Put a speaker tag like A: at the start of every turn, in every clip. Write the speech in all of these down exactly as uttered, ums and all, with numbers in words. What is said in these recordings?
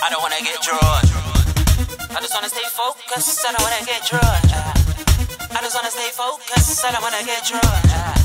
A: I don't wanna get drawn. I just wanna stay focused, I don't wanna get drawn. I just wanna stay focused, I don't wanna get drawn.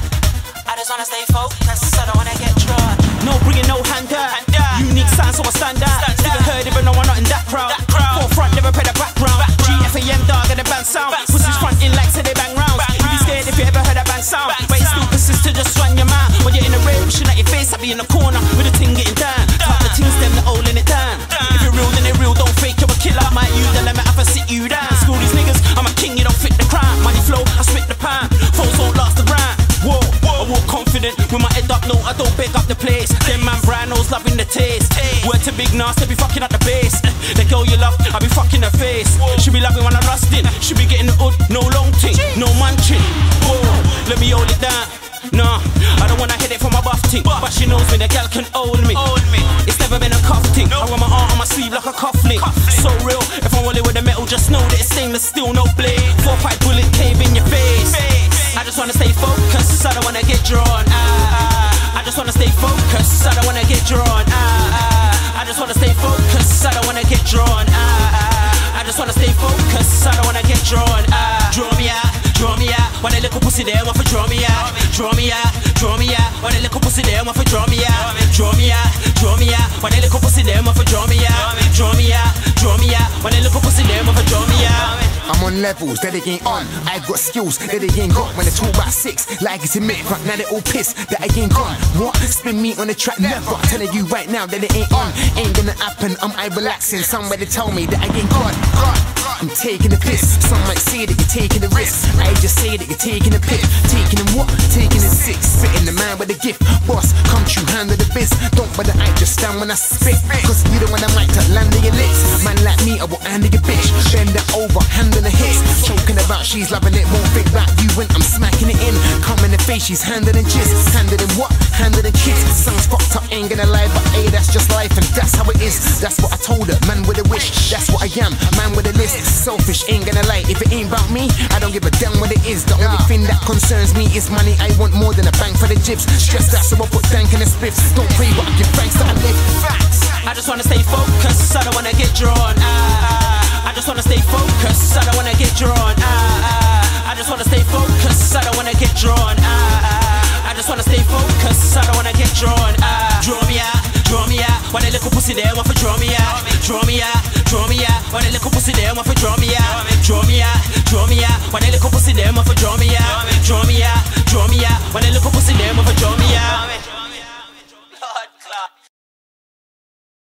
A: I just wanna stay focused, I don't wanna get drawn.
B: No bringing no hand down. Unique sound, so I stand out. Never heard even no one not in that crowd. Forefront, never play the background. G F A M dog and the band sound. Pussies frontin' like say they bang rounds. You be scared if you ever heard that band sound. But you still persist to just swing your mouth. When you're in the rain, wishing at your face, I be in the corner with the ting getting down. Talk the things, them, the holding it down. If you're real, then they're real. Don't fake, you're a killer. I might use the limit, I can sit you down. Screw these niggas, I'm a king, you don't fit the crime. Money flow, I spit the pan. Foes won't last the round. Whoa, I walk confident with my head up, no, I don't pick up the place. Them man Branos loving the taste. Word to Big Nas, they be fucking at the base. The girl you love, I be fucking her face. She be loving when I rustin'. She be getting the hood, no long ting, no munching. Whoa, let me hold it down. Nah, I don't wanna hit it from my buff ting, but she knows me, the girl can hold me. It's never been a cuff ting. I wear my arm on my sleeve like a cufflink. So real, if I'm rolling with the metal, just know that it's stainless steel, no blade. Four pipe bullet cave in your face. I just wanna stay focused, I don't wanna get drawn. Ah, ah. I just wanna stay focused, I don't wanna get drawn. Ah, ah. I just wanna stay focused, I don't wanna get drawn. Ah, ah. I just wanna stay focused, I don't wanna get drawn. Ah, draw me out, draw me out. When a little pussy there, want to draw me out. Draw me out, draw me out. When a little pussy there, want to draw me out. Draw me out, draw me out. When a little pussy there, want to draw me out. Draw me out, draw me out. When a little pussy there, want to draw me out.
C: I'm on levels that they ain't on. I've got skills that they ain't got. When they talk about six, like it's a myth, but now they all pissed that I ain't gone. What? Spin me on the track, never. Telling you right now that it ain't on. Ain't gonna happen, I'm I relaxing. Somebody tell me that I ain't gone. I'm taking the piss. Some might say that you're taking the risk. I just say that you're taking the piss. Taking in what? Taking in six. Spitting the man with a gift. Boss, come true, handle the biz. Don't bother, I just stand when I spit. Cause you don't want the mic to land in your lips. Man like me, I will handle your bitch. Bend it over, handle the hits. Choking about, she's loving it. Won't think about you when I'm smacking it in. Come in the face, she's handling gist. Handling what? Handling kids. Songs fucked up, ain't gonna lie, but hey, that's just life and that's how it is. That's what I told her, man with a wish. That's what I am, man with a list. Selfish, ain't gonna lie. If it ain't about me, I don't give a damn what it is. The only thing that concerns me is money. I want more than a bank for the jibs. Stressed out, so I put dank in the spliffs. Don't pray, but I give thanks that I live. Facts.
B: I just wanna stay focused, I don't wanna get drawn. Ah, ah. I just wanna stay focused, I don't wanna get drawn. Ah, ah. I just wanna stay focused, I don't wanna get drawn. Ah, ah. I just wanna stay focused, I don't wanna get drawn. Ah, draw me out, draw me out. When a little pussy there, want to draw me out. Draw me out, draw me out. When a little pussy there, want to draw me out. Draw me out, draw me out. When a little pussy there, want to draw me out. Draw me out, draw me out. When a little pussy there, want to draw me out.